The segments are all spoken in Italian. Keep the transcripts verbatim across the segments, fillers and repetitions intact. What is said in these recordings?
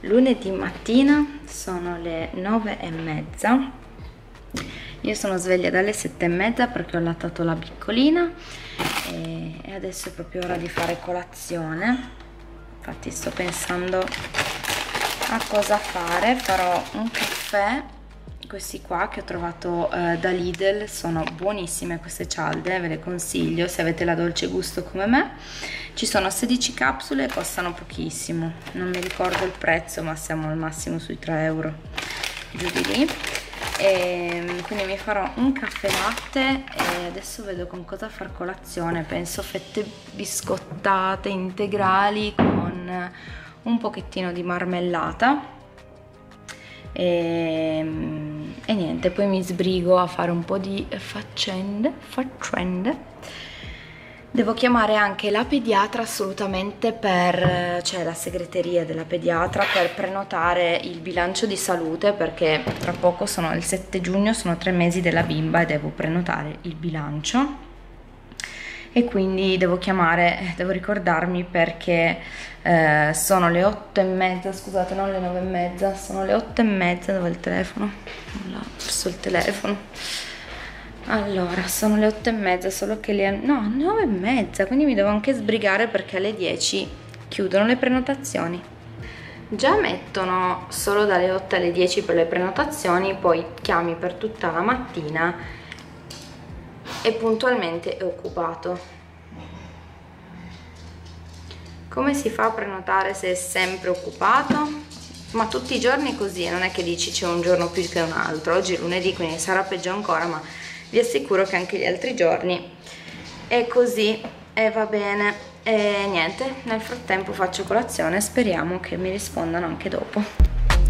lunedì mattina, sono le nove e mezza. Io sono sveglia dalle sette e mezza perché ho allattato la piccolina e, e adesso è proprio ora di fare colazione. Infatti sto pensando a cosa fare. Farò un caffè, questi qua che ho trovato eh, da Lidl, sono buonissime queste cialde, ve le consiglio se avete la dolce gusto come me. Ci sono sedici capsule e costano pochissimo, non mi ricordo il prezzo ma siamo al massimo sui tre euro, giù di lì. E quindi mi farò un caffè latte e adesso vedo con cosa far colazione. Penso fette biscottate integrali con un pochettino di marmellata e, e niente, poi mi sbrigo a fare un po' di faccende faccende Devo chiamare anche la pediatra assolutamente, per, cioè la segreteria della pediatra, per prenotare il bilancio di salute, perché tra poco, sono il sette giugno, sono tre mesi della bimba e devo prenotare il bilancio. E quindi devo chiamare, devo ricordarmi perché eh, sono le otto e mezza, scusate, non le nove e mezza, sono le otto e mezza. Dove è il telefono? Ho perso il telefono. Allora, sono le otto e mezza, solo che le... no, nove e mezza, quindi mi devo anche sbrigare perché alle dieci chiudono le prenotazioni. Già mettono solo dalle otto alle dieci per le prenotazioni, poi chiami per tutta la mattina e puntualmente è occupato. Come si fa a prenotare se è sempre occupato? Ma tutti i giorni così, non è che dici c'è un giorno più che un altro. Oggi è lunedì, quindi sarà peggio ancora, ma vi assicuro che anche gli altri giorni è così. E va bene, e niente, nel frattempo faccio colazione, speriamo che mi rispondano anche dopo.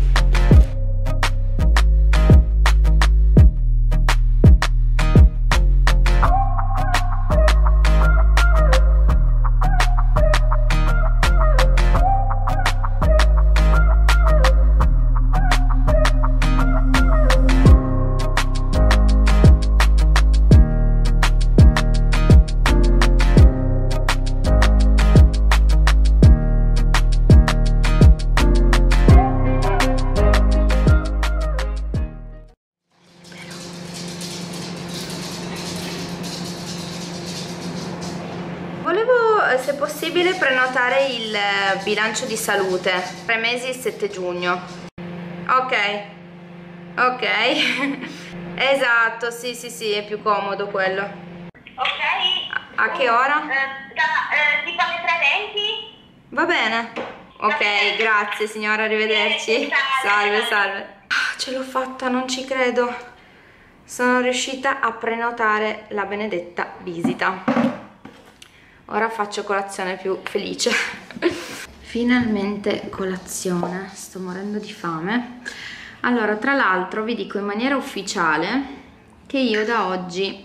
Se possibile prenotare il bilancio di salute, tre mesi il sette giugno. Ok, ok. Esatto, sì sì sì, è più comodo quello. Ok. A, a che ora? Eh, da, eh, tipo alle tre e venti? Va bene. Ok, grazie signora, arrivederci. Salve, salve. Ah, ce l'ho fatta, non ci credo. Sono riuscita a prenotare la benedetta visita. Ora faccio colazione più felice. Finalmente colazione, sto morendo di fame. Allora, tra l'altro vi dico in maniera ufficiale che io da oggi,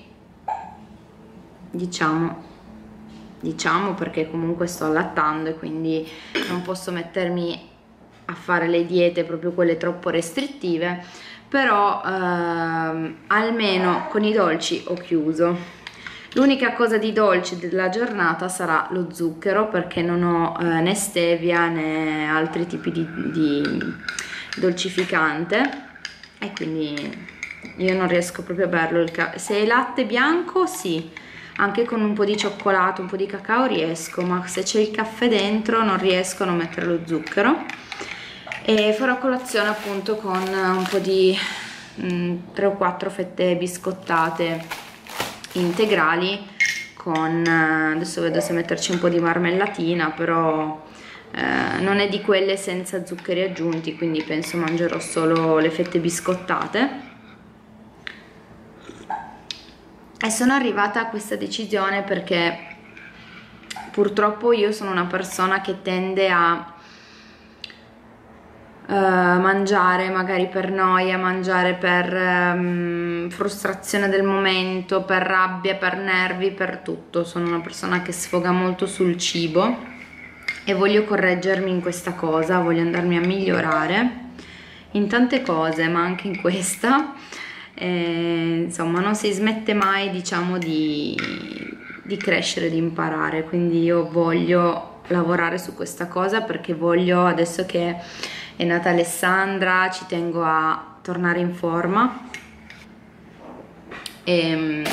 diciamo, diciamo perché comunque sto allattando e quindi non posso mettermi a fare le diete proprio quelle troppo restrittive, però ehm, almeno con i dolci ho chiuso. L'unica cosa di dolce della giornata sarà lo zucchero, perché non ho eh, né stevia né altri tipi di, di dolcificante e quindi io non riesco proprio a berlo. Il se è latte bianco sì, anche con un po' di cioccolato, un po' di cacao riesco, ma se c'è il caffè dentro non riesco a non mettere lo zucchero. E farò colazione appunto con un po' di mh, tre o quattro fette biscottate integrali con, adesso vedo se metterci un po' di marmellatina, però eh, non è di quelle senza zuccheri aggiunti, quindi penso mangerò solo le fette biscottate. E sono arrivata a questa decisione perché purtroppo io sono una persona che tende a Uh, mangiare magari per noia, mangiare per um, frustrazione del momento, per rabbia, per nervi, per tutto. Sono una persona che sfoga molto sul cibo e voglio correggermi in questa cosa, voglio andarmi a migliorare in tante cose, ma anche in questa. E, insomma, non si smette mai, diciamo, di, di crescere, di imparare, quindi io voglio lavorare su questa cosa perché voglio, adesso che è nata Alessandra, ci tengo a tornare in forma e,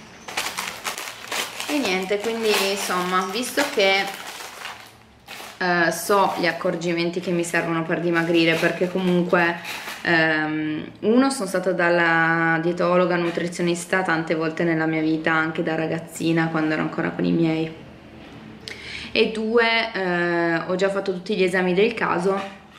e niente, quindi insomma, visto che eh, so gli accorgimenti che mi servono per dimagrire, perché comunque ehm, uno, sono stata dalla dietologa nutrizionista tante volte nella mia vita, anche da ragazzina quando ero ancora con i miei, e due, eh, ho già fatto tutti gli esami del caso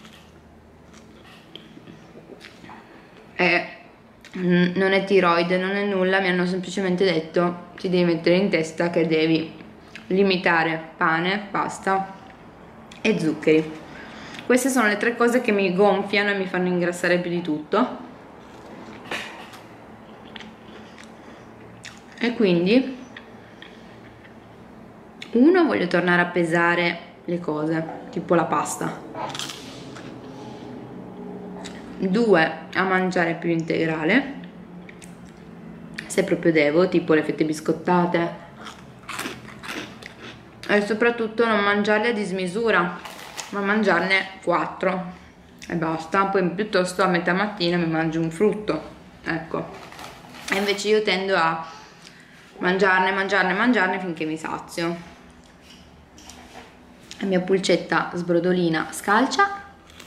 e non è tiroide, non è nulla, mi hanno semplicemente detto ti devi mettere in testa che devi limitare pane, pasta e zuccheri. Queste sono le tre cose che mi gonfiano e mi fanno ingrassare più di tutto, e quindi uno, voglio tornare a pesare le cose, tipo la pasta. Due, a mangiare più integrale, se proprio devo, tipo le fette biscottate, e soprattutto non mangiarle a dismisura, ma mangiarne quattro e basta. Poi piuttosto a metà mattina mi mangio un frutto, ecco. E invece io tendo a mangiarne, mangiarne, mangiarne finché mi sazio. La mia pulcetta sbrodolina scalcia.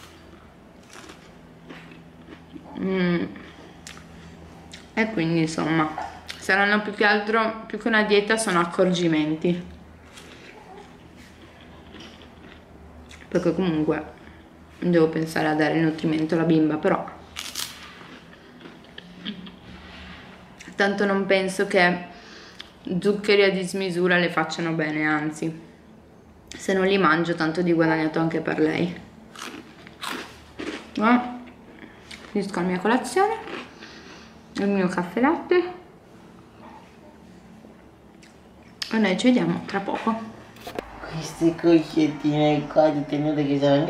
Mm. E quindi insomma saranno più che altro, più che una dieta, sono accorgimenti, perché comunque devo pensare a dare il nutrimento alla bimba, però tanto non penso che zuccheri a dismisura le facciano bene, anzi, se non li mangio tanto di guadagnato anche per lei. No? Finisco la mia colazione, il mio caffè latte, e noi ci vediamo tra poco. Queste coscettine qua di tenute che sono,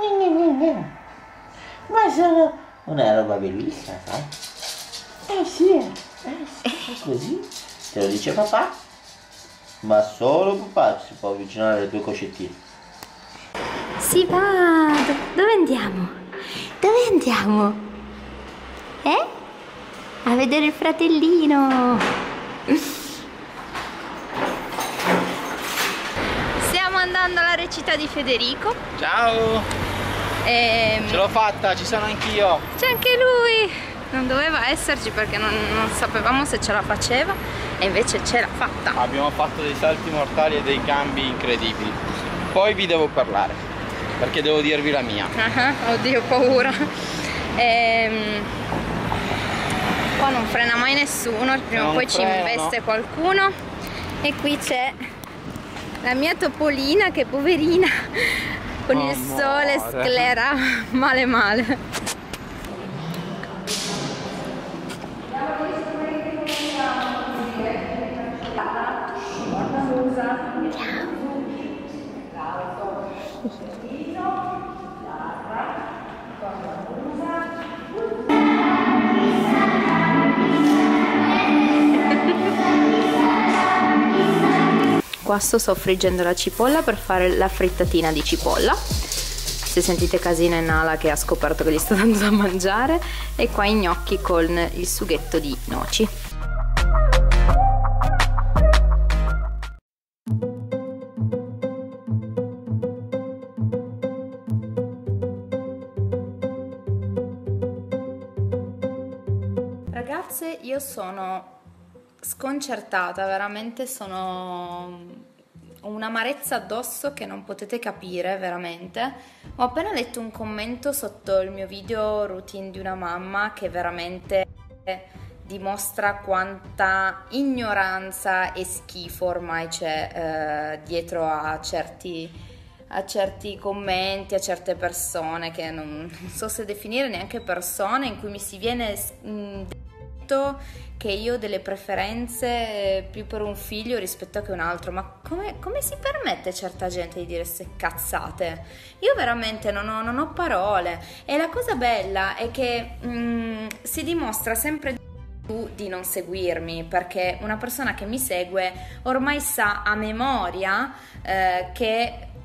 ma sono una roba bellissima, sai? Eh sì, eh sì, così te lo dice papà, ma solo papà si può avvicinare alle tue coscettine. Si va! Dove andiamo? Dove andiamo? Eh? A vedere il fratellino! Stiamo andando alla recita di Federico. Ciao! E... ce l'ho fatta, ci sono anch'io! c'è anche lui! Non doveva esserci perché non, non sapevamo se ce la faceva, e invece ce l'ha fatta. Abbiamo fatto dei salti mortali e dei cambi incredibili. Poi vi devo parlare, perché devo dirvi la mia. Uh-huh, oddio, paura. Ehm, qua non frena mai nessuno, prima o poi ci investe qualcuno. E qui c'è la mia topolina che poverina con il sole sclera male male. Qua sto soffriggendo la cipolla per fare la frittatina di cipolla. Se sentite casino è Nala che ha scoperto che gli sto dando da mangiare. E qua i gnocchi con il sughetto di noci. Ragazze, io sono sconcertata, veramente sono ho un'amarezza addosso che non potete capire, veramente. Ho appena letto un commento sotto il mio video routine di una mamma che veramente dimostra quanta ignoranza e schifo ormai c'è eh, dietro a certi, a certi commenti, a certe persone che non, non so se definire neanche persone, in cui mi si viene mh, detto che io ho delle preferenze più per un figlio rispetto a che un altro. Ma come, come si permette certa gente di dire queste cazzate? Io veramente non ho, non ho parole. E la cosa bella è che mh, si dimostra sempre più di non seguirmi, perché una persona che mi segue ormai sa a memoria eh, che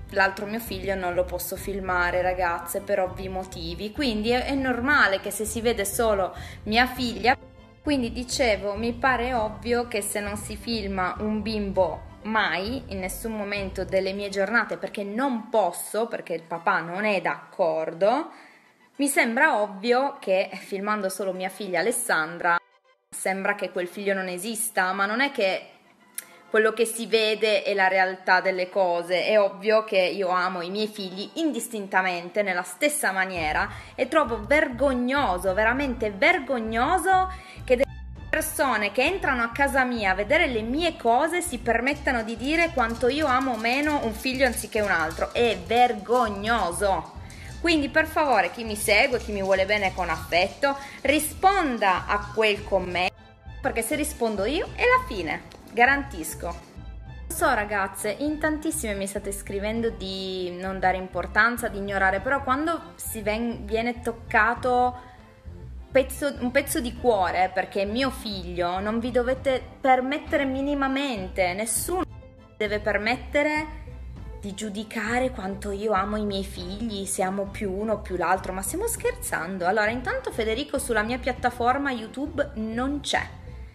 l'altro mio figlio non lo posso filmare, ragazze, per ovvi motivi, quindi è, è normale che se si vede solo mia figlia, quindi dicevo, mi pare ovvio che se non si filma un bimbo mai, in nessun momento delle mie giornate, perché non posso, perché il papà non è d'accordo, mi sembra ovvio che filmando solo mia figlia Alessandra sembra che quel figlio non esista, ma non è che quello che si vede è la realtà delle cose. È ovvio che io amo i miei figli indistintamente, nella stessa maniera, e trovo vergognoso, veramente vergognoso, che delle persone che entrano a casa mia a vedere le mie cose si permettano di dire quanto io amo meno un figlio anziché un altro. È vergognoso. Quindi per favore, chi mi segue, chi mi vuole bene con affetto, risponda a quel commento, perché se rispondo io è la fine, garantisco. Lo so ragazze, in tantissime mi state scrivendo di non dare importanza, di ignorare, però quando si ven- viene toccato pezzo, un pezzo di cuore, perché è mio figlio, non vi dovete permettere minimamente, nessuno deve permettere di giudicare quanto io amo i miei figli, se amo più uno o più l'altro, ma stiamo scherzando? Allora, intanto Federico sulla mia piattaforma YouTube non c'è,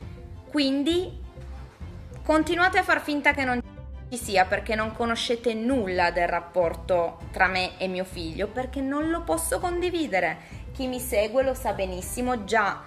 quindi continuate a far finta che non ci sia, perché non conoscete nulla del rapporto tra me e mio figlio, perché non lo posso condividere. Chi mi segue lo sa benissimo, già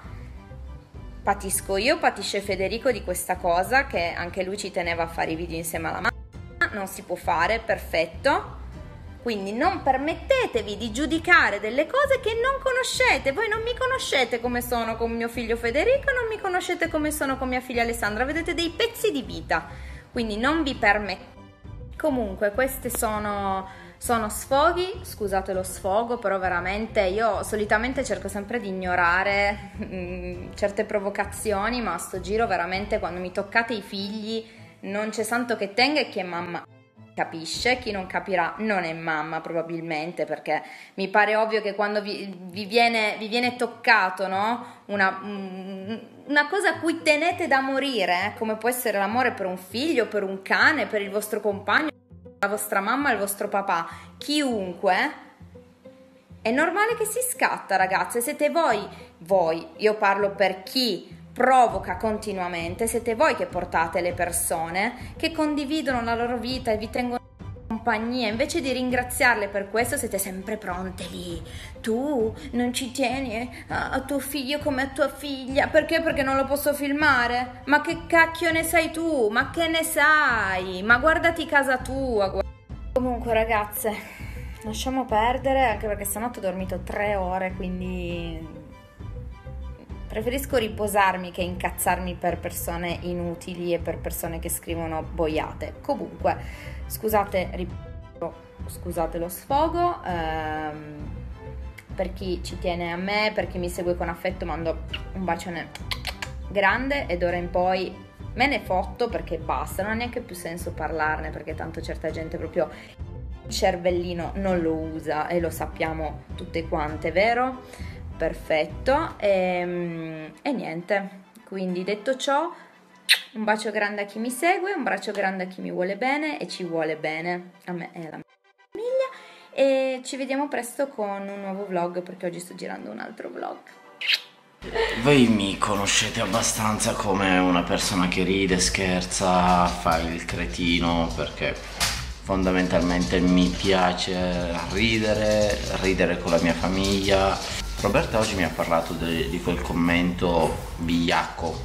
patisco io, patisce Federico di questa cosa, che anche lui ci teneva a fare i video insieme alla mamma. Non si può fare, perfetto, quindi non permettetevi di giudicare delle cose che non conoscete. Voi non mi conoscete come sono con mio figlio Federico, non mi conoscete come sono con mia figlia Alessandra, vedete dei pezzi di vita, quindi non vi permettete. Comunque questi sono, sono sfoghi, scusate lo sfogo, però veramente io solitamente cerco sempre di ignorare mh, certe provocazioni, ma a sto giro veramente quando mi toccate i figli non c'è santo che tenga, e chi è mamma capisce, chi non capirà non è mamma probabilmente, perché mi pare ovvio che quando vi, vi, viene, vi viene toccato, no? una, una cosa a cui tenete da morire, eh? Come può essere l'amore per un figlio, per un cane, per il vostro compagno, la vostra mamma, il vostro papà, chiunque, è normale che si scatta, ragazze. Siete voi, voi, io parlo per chi provoca continuamente, siete voi che portate le persone che condividono la loro vita e vi tengono in compagnia, invece di ringraziarle per questo siete sempre pronte lì. Tu non ci tieni a, a tuo figlio come a tua figlia, perché? Perché non lo posso filmare? Ma che cacchio ne sai tu? Ma che ne sai? Ma guardati casa tua. Guarda. Comunque ragazze, lasciamo perdere, anche perché stanotte ho dormito tre ore, quindi preferisco riposarmi che incazzarmi per persone inutili e per persone che scrivono boiate. Comunque, scusate, ripeto, scusate lo sfogo, ehm, per chi ci tiene a me, per chi mi segue con affetto, mando un bacione grande, ed ora in poi me ne fotto, perché basta, non ha neanche più senso parlarne, perché tanto certa gente proprio il cervellino non lo usa, e lo sappiamo tutte quante, vero? Perfetto, e, e niente, quindi detto ciò, un bacio grande a chi mi segue, un bacio grande a chi mi vuole bene e ci vuole bene, a me e alla mia famiglia, e ci vediamo presto con un nuovo vlog, perché oggi sto girando un altro vlog. Voi mi conoscete abbastanza come una persona che ride, scherza, fa il cretino, perché fondamentalmente mi piace ridere, ridere con la mia famiglia. Roberta oggi mi ha parlato de, di quel commento vigliacco: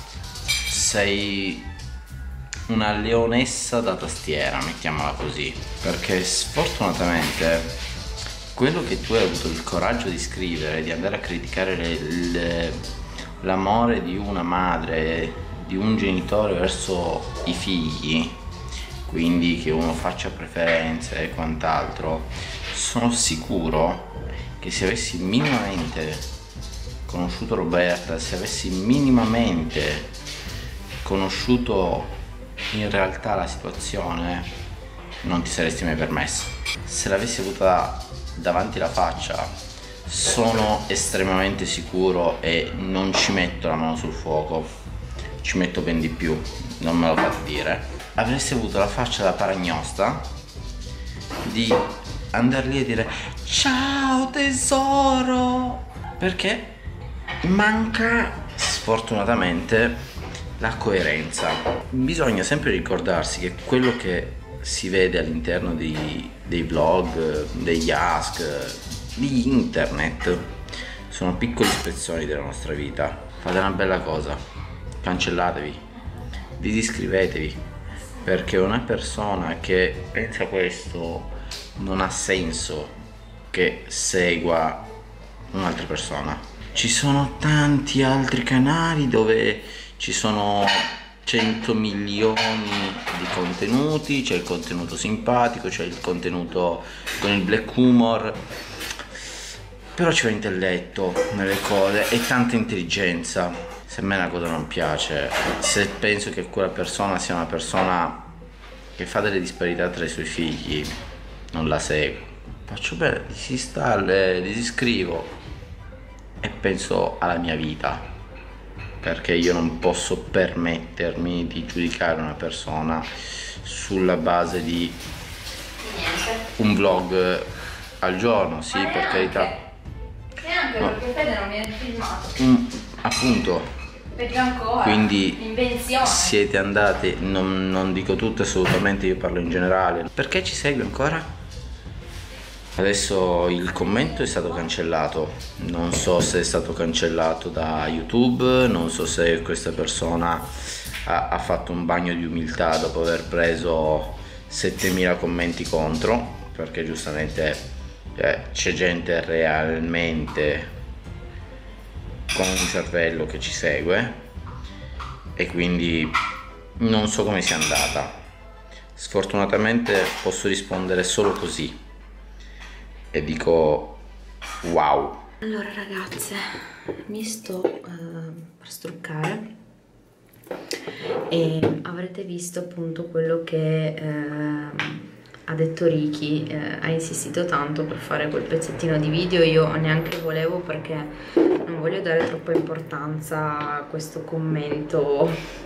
sei una leonessa da tastiera, mettiamola così, perché sfortunatamente quello che tu hai avuto il coraggio di scrivere, di andare a criticare l'amore di una madre, di un genitore verso i figli, quindi che uno faccia preferenze e quant'altro, sono sicuro che se avessi minimamente conosciuto Roberta, se avessi minimamente conosciuto in realtà la situazione, non ti saresti mai permesso. Se l'avessi avuta davanti la faccia, sono estremamente sicuro, e non ci metto la mano sul fuoco, ci metto ben di più, non me lo fate dire, avresti avuto la faccia da paragnosta di andare lì e dire ciao tesoro, perché manca sfortunatamente la coerenza. Bisogna sempre ricordarsi che quello che si vede all'interno dei, dei vlog, degli ask, di internet sono piccoli spezzoni della nostra vita. Fate una bella cosa, cancellatevi, disiscrivetevi, perché una persona che pensa questo non ha senso che segua un'altra persona. Ci sono tanti altri canali dove ci sono cento milioni di contenuti, c'è il contenuto simpatico, c'è il contenuto con il black humor, però c'è intelletto nelle cose e tanta intelligenza. Se a me una cosa non piace, se penso che quella persona sia una persona che fa delle disparità tra i suoi figli, non la seguo, faccio bene, disinstallo, disiscrivo e penso alla mia vita, perché io non posso permettermi di giudicare una persona sulla base di un vlog al giorno. Sì, per carità, e anche no, perché Fede non viene filmato, mm, appunto. peggio ancora, Quindi invenzione. siete andati, non, non dico tutto assolutamente, io parlo in generale. Perché ci segui ancora? Adesso il commento è stato cancellato, non so se è stato cancellato da YouTube, non so se questa persona ha, ha fatto un bagno di umiltà dopo aver preso settemila commenti contro, perché giustamente eh, c'è gente realmente con un cervello che ci segue, e quindi non so come sia andata. Sfortunatamente posso rispondere solo così e dico wow. Allora ragazze, mi sto uh, per struccare e avrete visto appunto quello che uh, ha detto Ricky, eh, ha insistito tanto per fare quel pezzettino di video. Io neanche volevo, perché non voglio dare troppa importanza a questo commento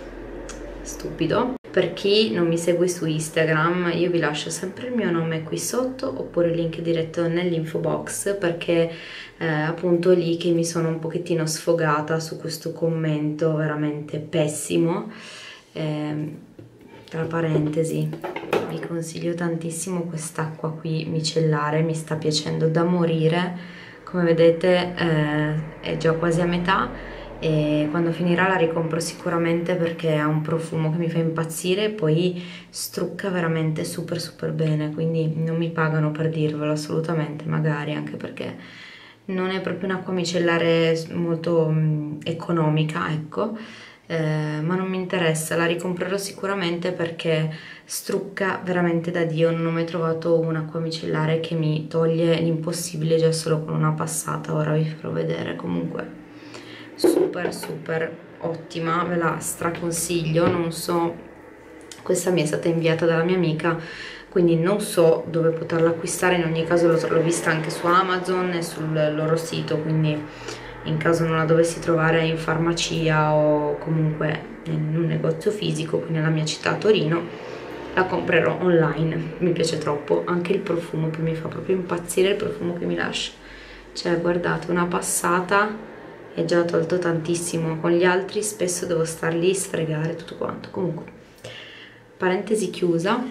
stupido. Per chi non mi segue su Instagram, io vi lascio sempre il mio nome qui sotto, oppure il link diretto nell'info box, perché eh, appunto è lì che mi sono un pochettino sfogata su questo commento veramente pessimo. Eh, tra parentesi, vi consiglio tantissimo quest'acqua qui micellare, mi sta piacendo da morire. Come vedete eh, è già quasi a metà, e quando finirà la ricompro sicuramente, perché ha un profumo che mi fa impazzire e poi strucca veramente super super bene, quindi non mi pagano per dirvelo assolutamente, magari, anche perché non è proprio un'acqua micellare molto mh, economica, ecco. Eh, ma non mi interessa, la ricomprerò sicuramente perché strucca veramente da Dio. Non ho mai trovato un'acqua micellare che mi toglie l'impossibile già solo con una passata. Ora vi farò vedere. Comunque super super ottima, ve la straconsiglio. Non so, questa mi è stata inviata dalla mia amica, quindi non so dove poterla acquistare. In ogni caso l'ho vista anche su Amazon e sul loro sito, quindi in caso non la dovessi trovare in farmacia o comunque in un negozio fisico qui nella mia città, Torino, la comprerò online. Mi piace troppo, anche il profumo che mi fa proprio impazzire, il profumo che mi lascia. Cioè guardate, una passata e già tolto tantissimo. Con gli altri spesso devo star lì, sfregare tutto quanto. Comunque, parentesi chiusa.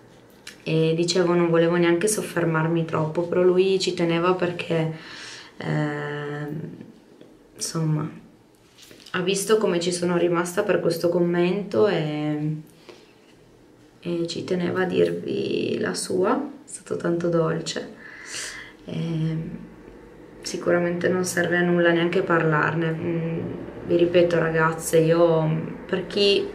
E dicevo, non volevo neanche soffermarmi troppo, però lui ci teneva perché eh, insomma, ha visto come ci sono rimasta per questo commento e, e ci teneva a dirvi la sua. È stato tanto dolce. E sicuramente non serve a nulla neanche parlarne. Vi ripeto ragazze, io, per chi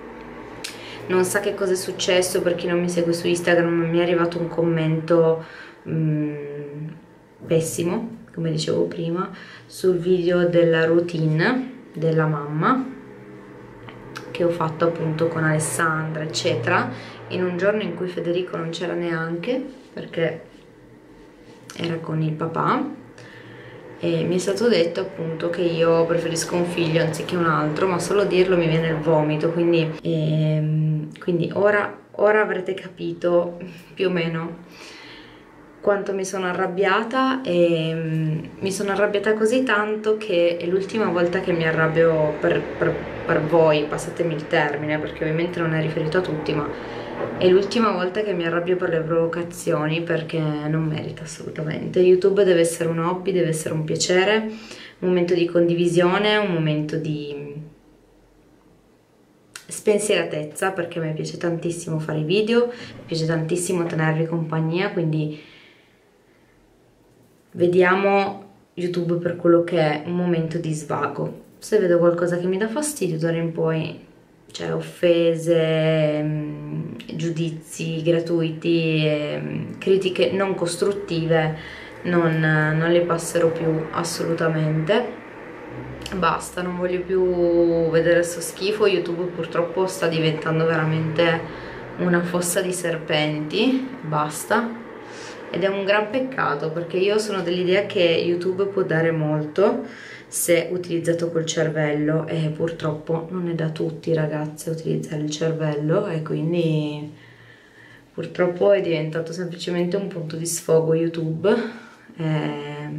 non sa che cosa è successo, per chi non mi segue su Instagram, mi è arrivato un commento mh, pessimo, come dicevo prima, sul video della routine della mamma che ho fatto appunto con Alessandra eccetera, in un giorno in cui Federico non c'era neanche perché era con il papà, e mi è stato detto appunto che io preferisco un figlio anziché un altro, ma solo dirlo mi viene il vomito, quindi, ehm, quindi ora, ora avrete capito più o meno quanto mi sono arrabbiata, e um, mi sono arrabbiata così tanto che è l'ultima volta che mi arrabbio per, per, per voi, passatemi il termine, perché ovviamente non è riferito a tutti, ma è l'ultima volta che mi arrabbio per le provocazioni, perché non merita assolutamente. YouTube deve essere un hobby, deve essere un piacere, un momento di condivisione, un momento di spensieratezza, perché a me piace tantissimo fare i video, mi piace tantissimo tenervi compagnia, quindi vediamo YouTube per quello che è, un momento di svago. Se vedo qualcosa che mi dà fastidio, d'ora in poi, cioè offese, mh, giudizi gratuiti, e, mh, critiche non costruttive, non, non le passerò più assolutamente. Basta, non voglio più vedere sto schifo. YouTube purtroppo sta diventando veramente una fossa di serpenti, basta. Ed è un gran peccato, perché io sono dell'idea che YouTube può dare molto se utilizzato col cervello, e purtroppo non è da tutti, ragazze, utilizzare il cervello, e quindi purtroppo è diventato semplicemente un punto di sfogo YouTube. E,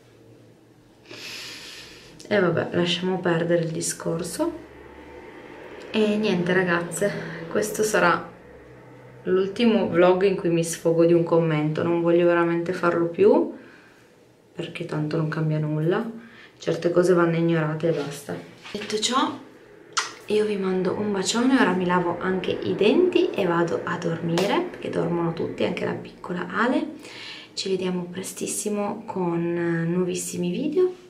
e vabbè, lasciamo perdere il discorso. E niente, ragazze, questo sarà l'ultimo vlog in cui mi sfogo di un commento. Non voglio veramente farlo più, perché tanto non cambia nulla, certe cose vanno ignorate e basta. Detto ciò, io vi mando un bacione, ora mi lavo anche i denti e vado a dormire, perché dormono tutti, anche la piccola Ale. Ci vediamo prestissimo con nuovissimi video.